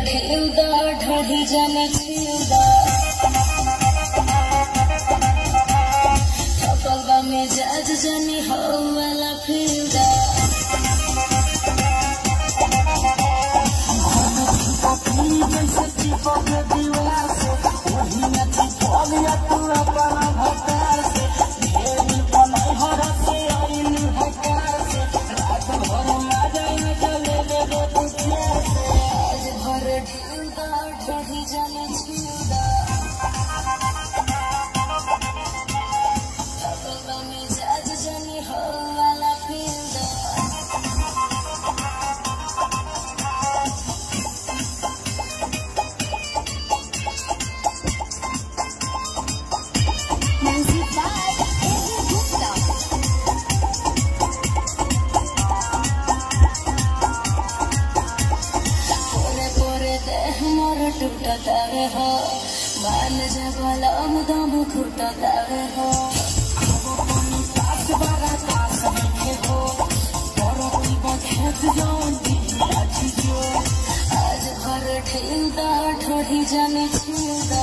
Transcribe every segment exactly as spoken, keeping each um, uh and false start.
ढेउदा ढोढ़ी जाने छिउदा थपलबा में जाज जानी हो वाला फिउदा सच्ची पग दीवार से वही नची पगिया तू अपना भकार से ढेर बनाई हर से आइल भकार से रात भर मजा में चले ले दुखिया से आज भर ढेउदा ढोढ़ी जाने छिउदा थपलबा में जाज जानी हो वाला फिउदा टूटा तावे हो मान जबला मुदम खुटा तावे हो पास बारा पास बैठे हो बड़ा की बखेत जान दी अच्छी जो आज भर ढेउदा ढोढ़ी जाने छिउदा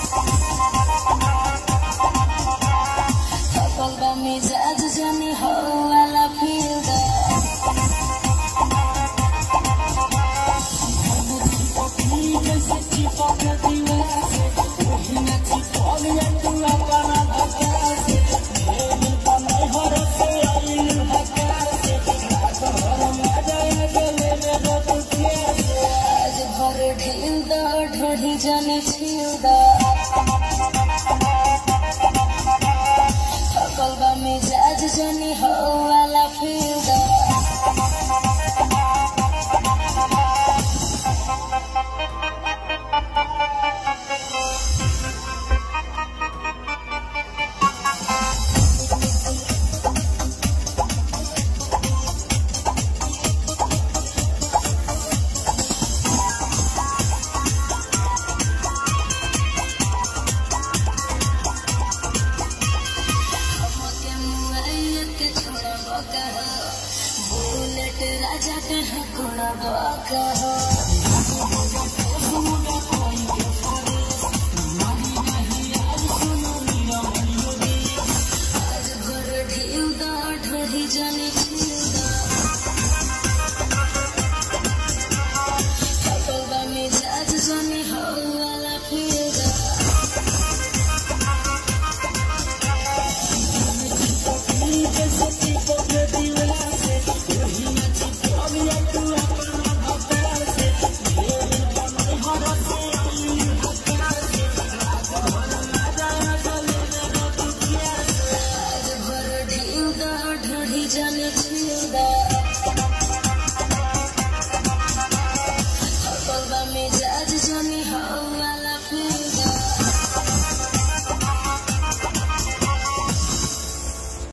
थपलबा में जाज जानी हो वाला फिउदा सच्ची पग दीवार से वही नची पगिया तू अपना भकार से ढेर बनाई हर से आइल भकार से रात भर मजा में चले ले दुखिया से आज भर ढेउदा ढोढ़ी जाने छिउदा।